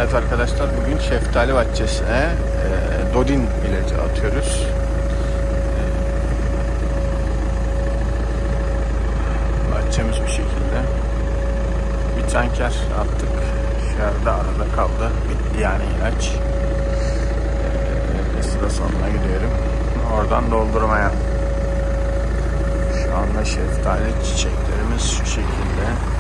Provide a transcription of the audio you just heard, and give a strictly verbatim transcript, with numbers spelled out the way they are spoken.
Evet arkadaşlar, bugün şeftali bahçesine e, Dodin ilacı atıyoruz. E, bahçemiz bu şekilde. Bir tanker attık. Dışarıda arada kaldı. Bitti yani ilaç. E, sıra sonuna gidiyorum. Oradan doldurmaya. Şu anda şeftali çiçeklerimiz şu şekilde.